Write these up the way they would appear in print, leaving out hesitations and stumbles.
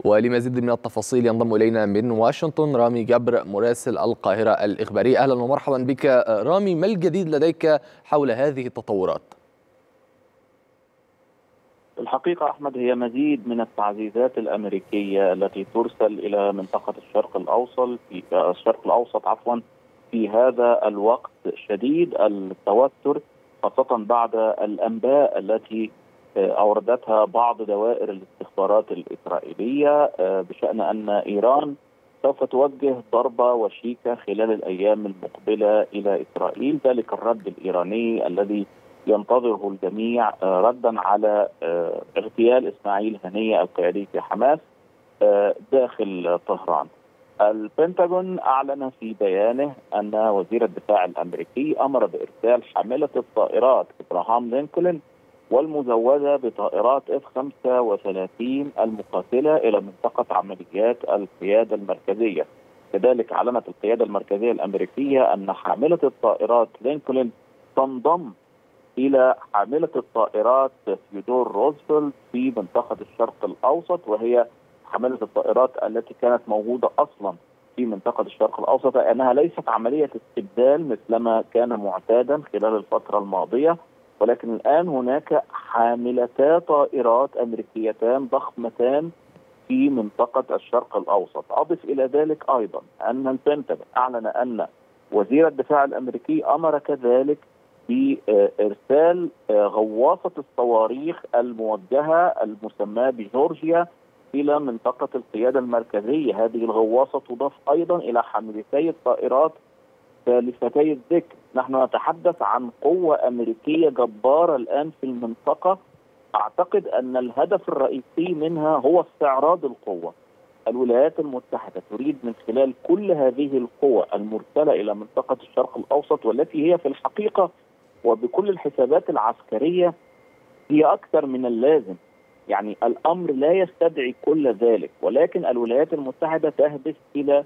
ولمزيد من التفاصيل ينضم إلينا من واشنطن رامي جبر مراسل القاهرة الإخبارية. أهلا ومرحبا بك رامي، ما الجديد لديك حول هذه التطورات؟ الحقيقة أحمد، هي مزيد من التعزيزات الأمريكية التي ترسل إلى منطقة الشرق الأوسط في هذا الوقت شديد التوتر، خاصة بعد الأنباء التي أوردتها بعض دوائر الاستخبارات الإسرائيلية بشأن أن إيران سوف توجه ضربة وشيكة خلال الأيام المقبلة إلى إسرائيل. ذلك الرد الإيراني الذي ينتظره الجميع ردا على اغتيال إسماعيل هنية القيادي في حماس داخل طهران. البنتاغون أعلن في بيانه أن وزير الدفاع الأمريكي أمر بإرسال حاملة الطائرات إبراهام لينكولن والمزودة بطائرات F-35 المقاتلة إلى منطقة عمليات القيادة المركزية. كذلك أعلنت القيادة المركزية الأمريكية أن حاملة الطائرات لينكولن تنضم إلى حاملة الطائرات ثيودور روزفلت في منطقة الشرق الأوسط، وهي حاملة الطائرات التي كانت موجودة أصلا في منطقة الشرق الأوسط، لأنها ليست عملية استبدال مثلما كان معتادا خلال الفترة الماضية، ولكن الآن هناك حاملتا طائرات أمريكيتان ضخمتان في منطقة الشرق الأوسط. أضف إلى ذلك أيضا أن البنتاغون أعلن أن وزير الدفاع الأمريكي أمر كذلك بإرسال غواصة الصواريخ الموجهة المسماة بجورجيا إلى منطقة القيادة المركزية. هذه الغواصة تضاف أيضا إلى حاملتي الطائرات ثالثتي الذكر. نحن نتحدث عن قوة أمريكية جبارة الآن في المنطقة. أعتقد أن الهدف الرئيسي منها هو استعراض القوة. الولايات المتحدة تريد من خلال كل هذه القوى المرسلة إلى منطقة الشرق الأوسط، والتي هي في الحقيقة وبكل الحسابات العسكرية هي أكثر من اللازم، يعني الأمر لا يستدعي كل ذلك، ولكن الولايات المتحدة تهدف إلى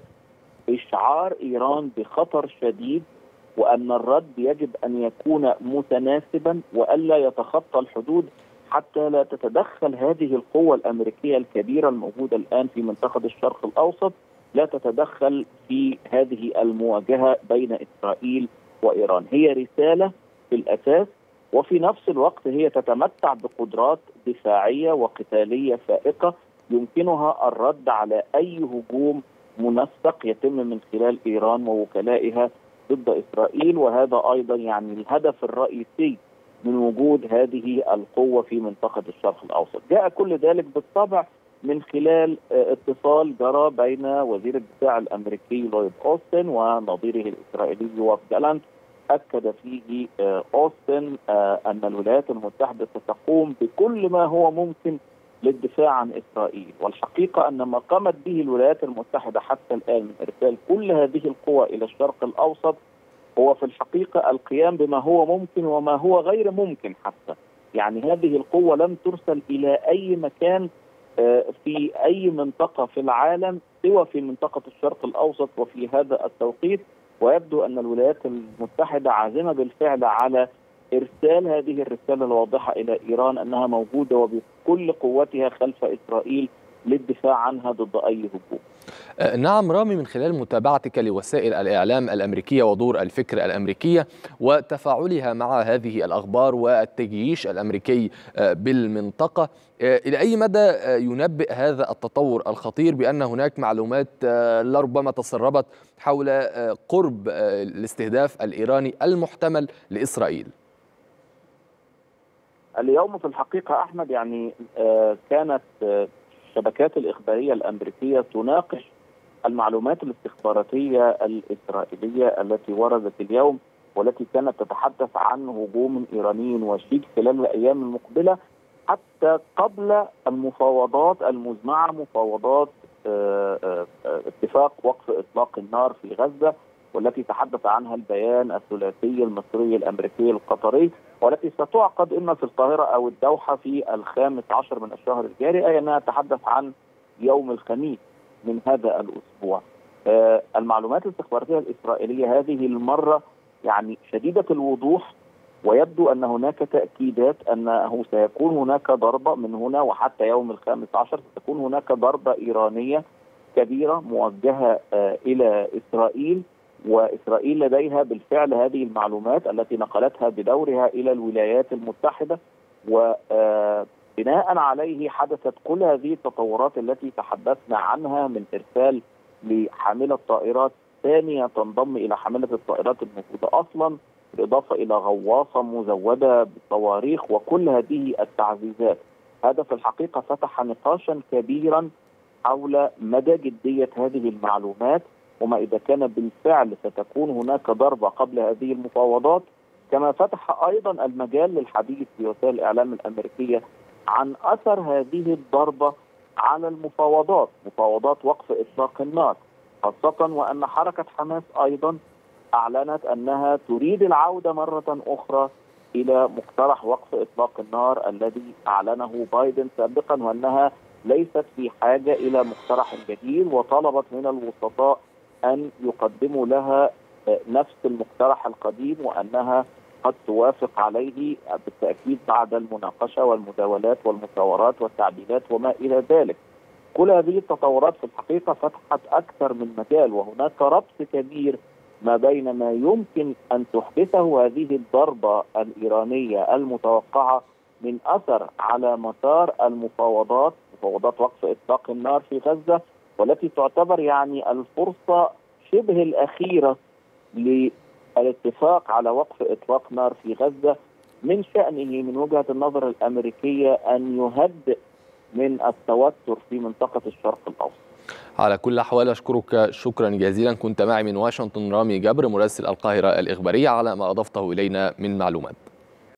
إشعار إيران بخطر شديد، وأن الرد يجب أن يكون متناسبا وألا يتخطى الحدود حتى لا تتدخل هذه القوة الأمريكية الكبيرة الموجودة الآن في منطقة الشرق الأوسط، لا تتدخل في هذه المواجهة بين إسرائيل وإيران. هي رسالة في الأساس، وفي نفس الوقت هي تتمتع بقدرات دفاعية وقتالية فائقة يمكنها الرد على أي هجوم منسق يتم من خلال إيران ووكلائها ضد إسرائيل. وهذا أيضا يعني الهدف الرئيسي من وجود هذه القوة في منطقة الشرق الأوسط. جاء كل ذلك بالطبع من خلال اتصال جرى بين وزير الدفاع الأمريكي لويد أوستن ونظيره الإسرائيلي يوآف جالانت. أكد فيه أوستن أن الولايات المتحدة ستقوم بكل ما هو ممكن للدفاع عن إسرائيل، والحقيقة أن ما قامت به الولايات المتحدة حتى الآن من إرسال كل هذه القوى إلى الشرق الأوسط هو في الحقيقة القيام بما هو ممكن وما هو غير ممكن حتى. يعني هذه القوة لم ترسل إلى أي مكان في أي منطقة في العالم سوى في منطقة الشرق الأوسط وفي هذا التوقيت، ويبدو أن الولايات المتحدة عازمة بالفعل على إرسال هذه الرسالة الواضحة إلى إيران أنها موجودة وبكل قوتها خلف إسرائيل للدفاع عنها ضد أي هجوم. نعم رامي، من خلال متابعتك لوسائل الإعلام الأمريكية ودور الفكر الأمريكية وتفاعلها مع هذه الأخبار والتجييش الأمريكي بالمنطقة، إلى أي مدى ينبئ هذا التطور الخطير بأن هناك معلومات لربما تسربت حول قرب الاستهداف الإيراني المحتمل لإسرائيل؟ اليوم في الحقيقة أحمد يعني كانت الشبكات الإخبارية الأمريكية تناقش المعلومات الاستخباراتية الإسرائيلية التي وردت اليوم، والتي كانت تتحدث عن هجوم إيراني وشيك خلال الأيام المقبلة، حتى قبل المفاوضات المزمعة، مفاوضات اتفاق وقف إطلاق النار في غزة، والتي تحدث عنها البيان الثلاثي المصري الأمريكي القطري، والتي ستعقد إما في القاهرة أو الدوحة في 15 من الشهر الجاري، أي أنها تتحدث عن يوم الخميس من هذا الأسبوع. المعلومات الاستخباراتية الإسرائيلية هذه المرة يعني شديدة الوضوح ويبدو أن هناك تأكيدات أنه سيكون هناك ضربة من هنا وحتى يوم 15، ستكون هناك ضربة إيرانية كبيرة موجهة إلى إسرائيل، وإسرائيل لديها بالفعل هذه المعلومات التي نقلتها بدورها إلى الولايات المتحدة، وبناء عليه حدثت كل هذه التطورات التي تحدثنا عنها، من إرسال لحاملة طائرات ثانية تنضم إلى حاملة الطائرات الموجودة أصلا، بالإضافة إلى غواصة مزودة بالصواريخ، وكل هذه التعزيزات. هذا في الحقيقة فتح نقاشا كبيرا حول مدى جدية هذه المعلومات، وما إذا كان بالفعل ستكون هناك ضربة قبل هذه المفاوضات، كما فتح أيضا المجال للحديث في وسائل الإعلام الأمريكية عن أثر هذه الضربة على المفاوضات، مفاوضات وقف إطلاق النار، خاصة وأن حركة حماس أيضا أعلنت أنها تريد العودة مرة أخرى إلى مقترح وقف إطلاق النار الذي أعلنه بايدن سابقا، وأنها ليست في حاجة إلى مقترح جديد، وطلبت من الوسطاء أن يقدموا لها نفس المقترح القديم، وأنها قد توافق عليه بالتأكيد بعد المناقشة والمداولات والمشاورات والتعديلات وما إلى ذلك. كل هذه التطورات في الحقيقة فتحت أكثر من مجال، وهناك ربط كبير ما بين ما يمكن أن تحدثه هذه الضربة الإيرانية المتوقعة من أثر على مسار المفاوضات، مفاوضات وقف إطلاق النار في غزة، والتي تعتبر يعني الفرصة شبه الأخيرة للاتفاق على وقف إطلاق نار في غزة. من شأنه من وجهة النظر الأمريكية أن يهدئ من التوتر في منطقة الشرق الأوسط. على كل الأحوال أشكرك شكرا جزيلا، كنت معي من واشنطن رامي جبر مراسل القاهرة الإخبارية على ما أضفته إلينا من معلومات.